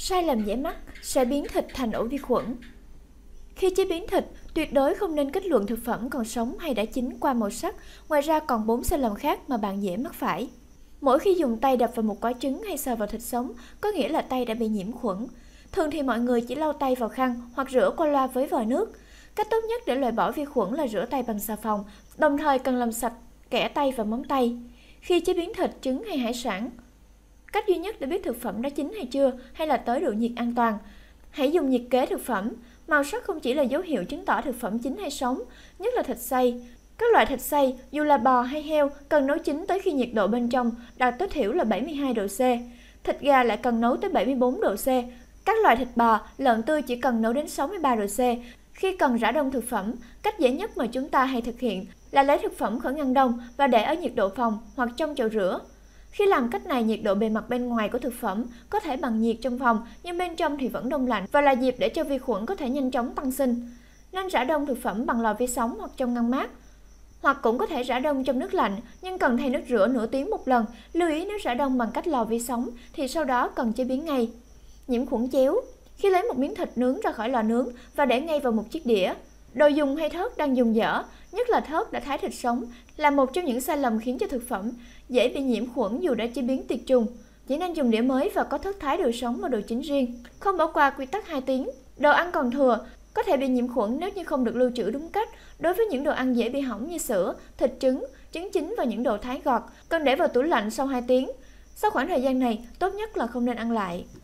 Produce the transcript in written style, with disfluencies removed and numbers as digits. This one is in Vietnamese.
Sai lầm dễ mắc sẽ biến thịt thành ổ vi khuẩn. Khi chế biến thịt, tuyệt đối không nên kết luận thực phẩm còn sống hay đã chín qua màu sắc. Ngoài ra còn 4 sai lầm khác mà bạn dễ mắc phải. Mỗi khi dùng tay đập vào một quả trứng hay sờ vào thịt sống, có nghĩa là tay đã bị nhiễm khuẩn. Thường thì mọi người chỉ lau tay vào khăn hoặc rửa qua loa với vòi nước. Cách tốt nhất để loại bỏ vi khuẩn là rửa tay bằng xà phòng, đồng thời cần làm sạch kẽ tay và móng tay. Khi chế biến thịt, trứng hay hải sản, cách duy nhất để biết thực phẩm đã chín hay chưa hay là tới độ nhiệt an toàn. Hãy dùng nhiệt kế thực phẩm. Màu sắc không chỉ là dấu hiệu chứng tỏ thực phẩm chín hay sống, nhất là thịt xay. Các loại thịt xay, dù là bò hay heo, cần nấu chín tới khi nhiệt độ bên trong đạt tối thiểu là 72 độ C. Thịt gà lại cần nấu tới 74 độ C. Các loại thịt bò, lợn tươi chỉ cần nấu đến 63 độ C. Khi cần rã đông thực phẩm, cách dễ nhất mà chúng ta hay thực hiện là lấy thực phẩm khỏi ngăn đông và để ở nhiệt độ phòng hoặc trong chậu rửa. Khi làm cách này, nhiệt độ bề mặt bên ngoài của thực phẩm có thể bằng nhiệt trong phòng, nhưng bên trong thì vẫn đông lạnh và là dịp để cho vi khuẩn có thể nhanh chóng tăng sinh. Nên rã đông thực phẩm bằng lò vi sóng hoặc trong ngăn mát. Hoặc cũng có thể rã đông trong nước lạnh, nhưng cần thay nước rửa nửa tiếng một lần. Lưu ý nếu rã đông bằng cách lò vi sóng thì sau đó cần chế biến ngay. Nhiễm khuẩn chéo. Khi lấy một miếng thịt nướng ra khỏi lò nướng và để ngay vào một chiếc đĩa, đồ dùng hay thớt đang dùng dở, nhất là thớt đã thái thịt sống, là một trong những sai lầm khiến cho thực phẩm dễ bị nhiễm khuẩn dù đã chế biến tiệt trùng. Chỉ nên dùng đĩa mới và có thớt thái đồ sống và đồ chín riêng. Không bỏ qua quy tắc 2 tiếng. Đồ ăn còn thừa có thể bị nhiễm khuẩn nếu như không được lưu trữ đúng cách. Đối với những đồ ăn dễ bị hỏng như sữa, thịt trứng, trứng chín và những đồ thái gọt, cần để vào tủ lạnh sau 2 tiếng. Sau khoảng thời gian này, tốt nhất là không nên ăn lại.